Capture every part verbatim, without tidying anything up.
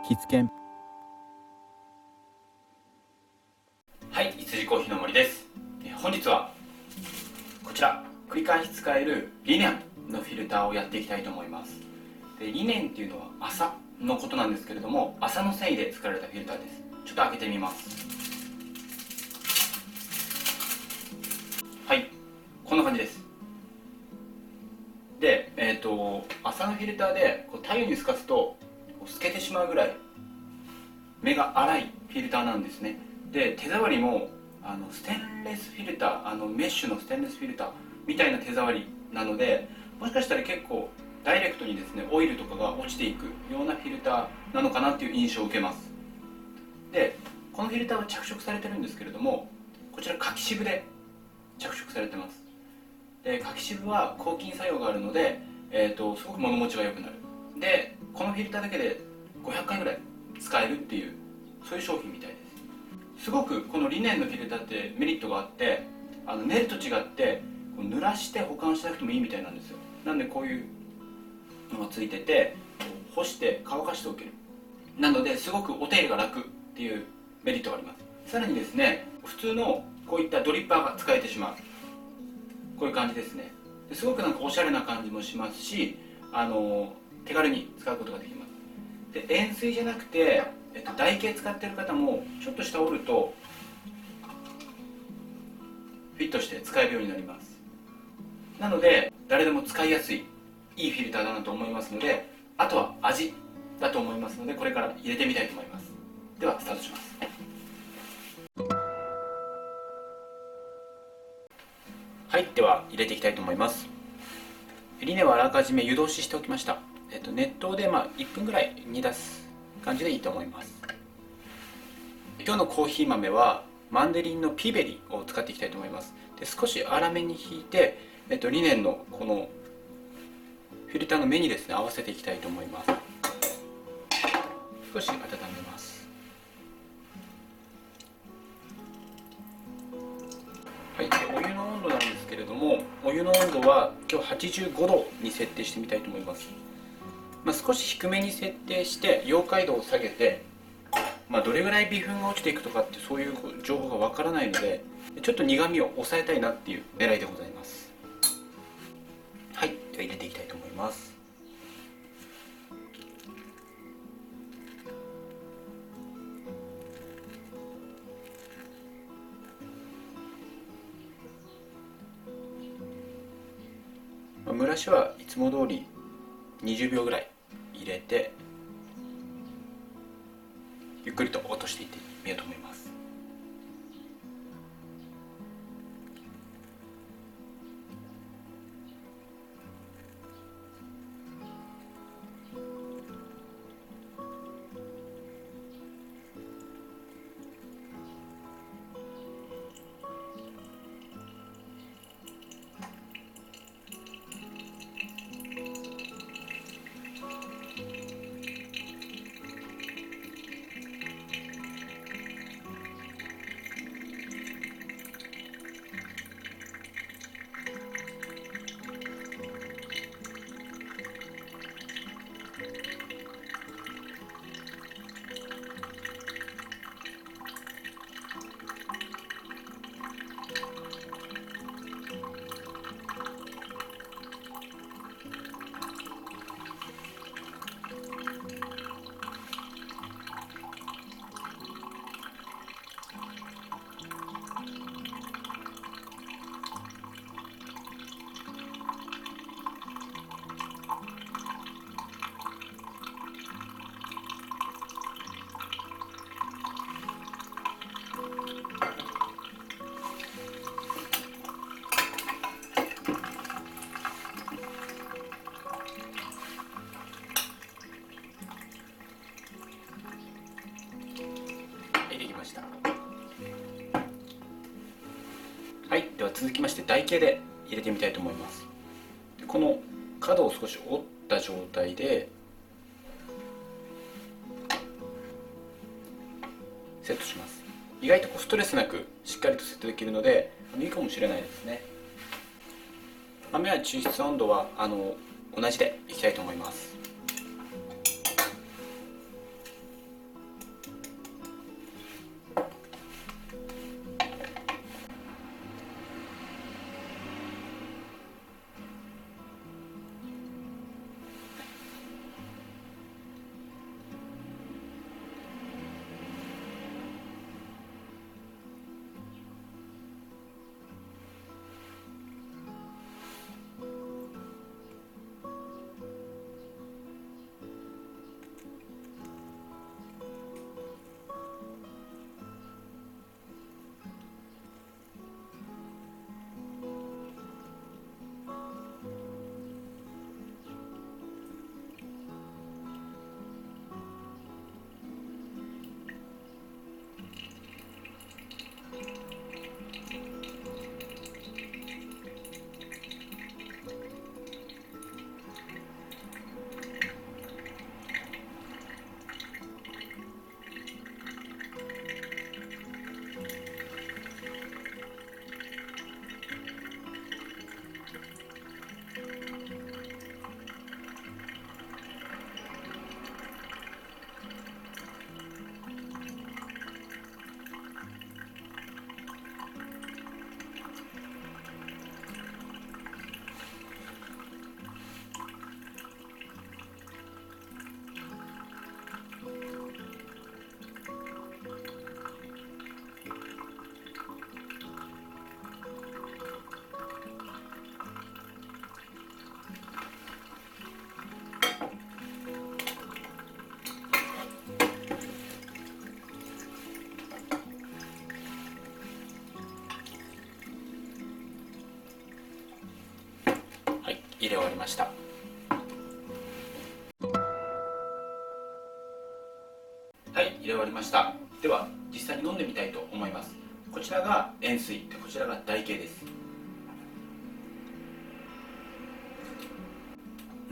キツケン。 はい、羊コーヒーの森です。本日はこちら繰り返し使えるリネンのフィルターをやっていきたいと思います。でリネンっていうのは麻のことなんですけれども、麻の繊維で作られたフィルターです。ちょっと開けてみます。はい、こんな感じです。で、えーと麻のフィルターでこう太陽に透かすと透けてしまうぐらい目が粗いフィルターなんですね。で手触りもあのステンレスフィルター、あのメッシュのステンレスフィルターみたいな手触りなので、もしかしたら結構ダイレクトにですねオイルとかが落ちていくようなフィルターなのかなっていう印象を受けます。でこのフィルターは着色されてるんですけれども、こちら柿渋で着色されてます。で柿渋は抗菌作用があるので、えー、とすごく物持ちが良くなる。でこのフィルターだけでごひゃっかいぐらい使えるっていう、そういう商品みたいです。すごくこのリネンのフィルターってメリットがあって、あのネルと違ってこう濡らして保管しなくてもいいみたいなんですよ。なんでこういうのがついてて、干して乾かしておける。なのですごくお手入れが楽っていうメリットがあります。さらにですね、普通のこういったドリッパーが使えてしまう、こういう感じですね。ですごくなんかおしゃれな感じもしますし、あの手軽に使うことができます。で円錐じゃなくて、えっと、台形使ってる方もちょっと下折るとフィットして使えるようになります。なので誰でも使いやすいいいフィルターだなと思いますので、あとは味だと思いますので、これから入れてみたいと思います。ではスタートします。はい、では入れていきたいと思います。リネはあらかじめ湯通ししておきました。えっと、熱湯でまあいっぷんぐらい煮出す感じでいいと思います。今日のコーヒー豆はマンデリンのピーベリーを使っていきたいと思います。で少し粗めにひいて、えっと、リネンのこのフィルターの目にですね合わせていきたいと思います。少し温めます。はい、でお湯の温度なんですけれども、お湯の温度は今日はちじゅうごどに設定してみたいと思います。まあ、少し低めに設定して溶解度を下げて、まあ、どれぐらい微粉が落ちていくとかってそういう情報がわからないので、ちょっと苦みを抑えたいなっていう狙いでございます。はい、では入れていきたいと思います。蒸らしはいつも通りにじゅうびょうぐらい入れて、ゆっくりと落としていってみようと思います。できました。はい、では続きまして台形で入れてみたいと思います。この角を少し折った状態でセットします。意外とこうストレスなくしっかりとセットできるのでいいかもしれないですね。豆は抽出温度はあの同じでいきたいと思います。 わりました。はい、入れ終わりました。では実際に飲んでみたいと思います。こちらが塩水で、こちらが台形です。うん、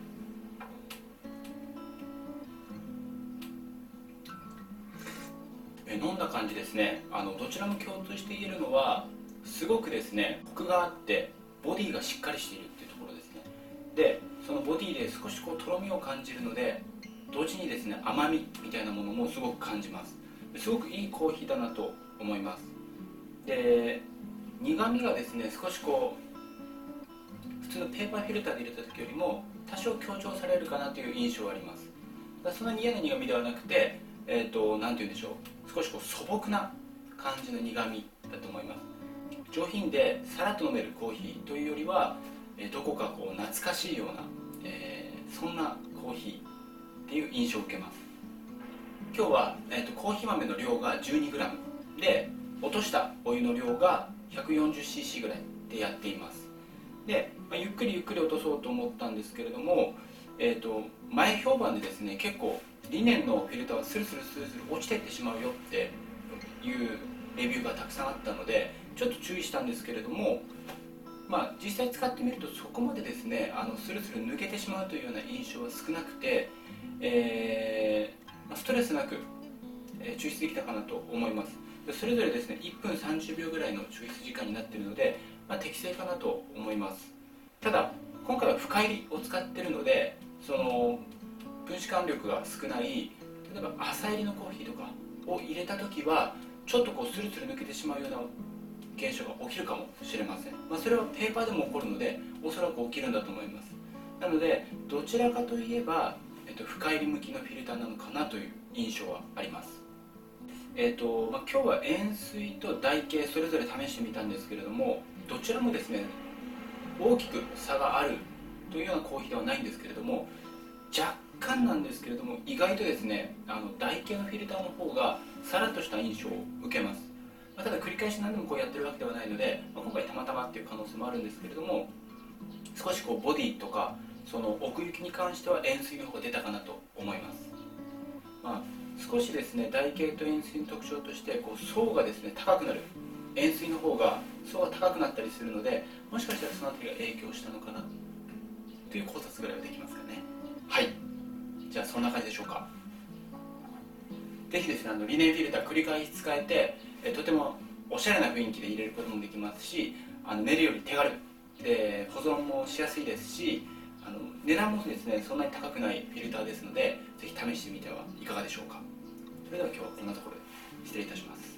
え飲んだ感じですね、あのどちらも共通して言えるのは、すごくですねコクがあってボディがしっかりしているっていうところですね。でそのボディで少しこうとろみを感じるので、同時にですね甘みみたいなものもすごく感じます。すごくいいコーヒーだなと思います。で苦みがですね少しこう普通のペーパーフィルターで入れた時よりも多少強調されるかなという印象はあります。だそんなに嫌な苦みではなくて、えーと、なんて言うんでしょう、少しこう素朴な感じの苦みだと思います。上品でさらっと飲めるコーヒーというよりは、えー、どこかこう懐かしいような、えー、そんなコーヒーっていう印象を受けます。今日は、えーと、コーヒー豆の量が じゅうにグラム で、落としたお湯の量が ひゃくよんじゅうシーシー ぐらいでやっています。で、まあ、ゆっくりゆっくり落とそうと思ったんですけれども、えーと、前評判でですね結構リネンのフィルターはスルスルスルスル落ちていってしまうよっていうレビューがたくさんあったので、ちょっと注意したんですけれども、まあ、実際使ってみるとそこまでですねあのスルスル抜けてしまうというような印象は少なくて、えーまあ、ストレスなく、えー抽出できたかなと思います。それぞれですねいっぷんさんじゅうびょうぐらいの抽出時間になっているので、まあ、適正かなと思います。ただ今回は深入りを使っているので、その分子間力が少ない、例えば浅入りのコーヒーとかを入れた時はちょっとこうスルスル抜けてしまうような現象が起きるかもしれません。まあ、それはペーパーでも起こるのでおそらく起きるんだと思います。なのでどちらかといえば、えっと、深入り向きのフィルターなのかなという印象はあります。えっとまあ、今日は塩水と台形それぞれ試してみたんですけれども、どちらもですね大きく差があるというようなコーヒーではないんですけれども、若干なんですけれども意外とですねあの台形のフィルターの方がさらっとした印象を受けます。まあ、ただ繰り返し何度もこうやってるわけではないので、まあ、今回たまたまっていう可能性もあるんですけれども、少しこうボディとかその奥行きに関しては塩水の方が出たかなと思います。まあ、少しですね台形と塩水の特徴としてこう層がですね高くなる、塩水の方が層が高くなったりするので、もしかしたらその辺りが影響したのかなという考察ぐらいはできますかね。はい、じゃあそんな感じでしょうか。ぜひですねあのリネンフィルター繰り返し使えて、えとてもおしゃれな雰囲気で入れることもできますし、あの寝るより手軽で保存もしやすいですし、あの値段もですねそんなに高くないフィルターですので、ぜひ試してみてはいかがでしょうか。それでは今日はこんなところで失礼いたします。